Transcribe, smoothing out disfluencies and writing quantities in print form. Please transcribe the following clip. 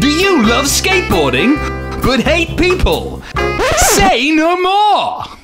Do you love skateboarding but hate people? Say no more!